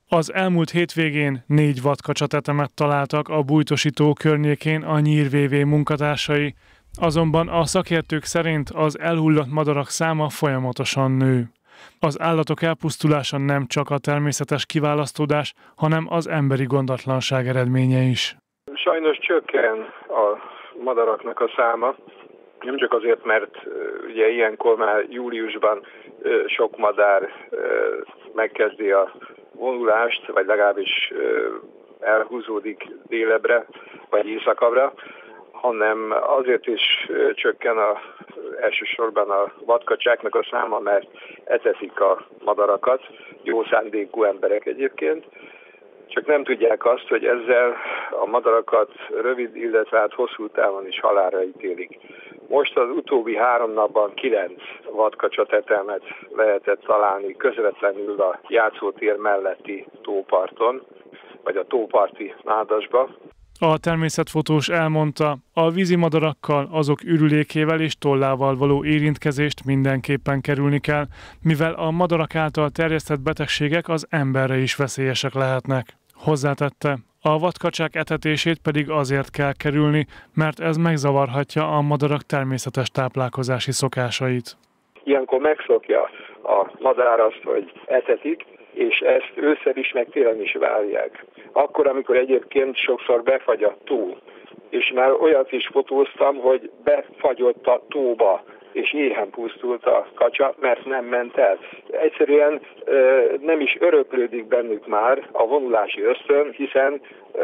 Az elmúlt hétvégén 4 vadkacsatetemet találtak a Bújtosi-tó környékén a Nyír VV munkatársai, azonban a szakértők szerint az elhullott madarak száma folyamatosan nő. Az állatok elpusztulása nem csak a természetes kiválasztódás, hanem az emberi gondatlanság eredménye is. Sajnos csökken a madaraknak a száma, nem csak azért, mert ugye ilyenkor már júliusban sok madár megkezdi a vonulást, vagy legalábbis elhúzódik délebbre, vagy északabbra, hanem azért is csökken elsősorban a vadkacsáknak a száma, mert eteszik a madarakat, jó szándékú emberek egyébként, csak nem tudják azt, hogy ezzel a madarakat rövid, illetve hosszú távon is halálra ítélik. Most az utóbbi 3 napban 9 vadkacsatetemet lehetett találni közvetlenül a játszótér melletti tóparton, vagy a tóparti nádasba. A természetfotós elmondta, a vízimadarakkal, azok ürülékével és tollával való érintkezést mindenképpen kerülni kell, mivel a madarak által terjesztett betegségek az emberre is veszélyesek lehetnek. Hozzátette, a vadkacsák etetését pedig azért kell kerülni, mert ez megzavarhatja a madarak természetes táplálkozási szokásait. Ilyenkor megszokja a madár azt, hogy etetik, és ezt ősszel is, meg télen is várják. Akkor, amikor egyébként sokszor befagy a tó, és már olyat is fotóztam, hogy befagyott a tóba, és éhen pusztult a kacsa, mert nem ment el. Egyszerűen nem is öröklődik bennük már a vonulási ösztön, hiszen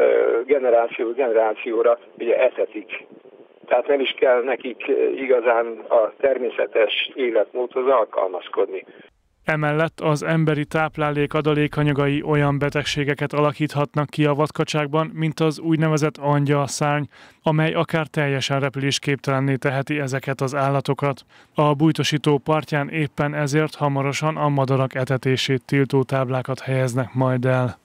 generációra ugye etetik. Tehát nem is kell nekik igazán a természetes életmódhoz alkalmazkodni. Emellett az emberi táplálék adalékanyagai olyan betegségeket alakíthatnak ki a vadkacsákban, mint az úgynevezett angyalszárny, amely akár teljesen repülésképtelenné teheti ezeket az állatokat. A Bújtosi-tó partján éppen ezért hamarosan a madarak etetését tiltó táblákat helyeznek majd el.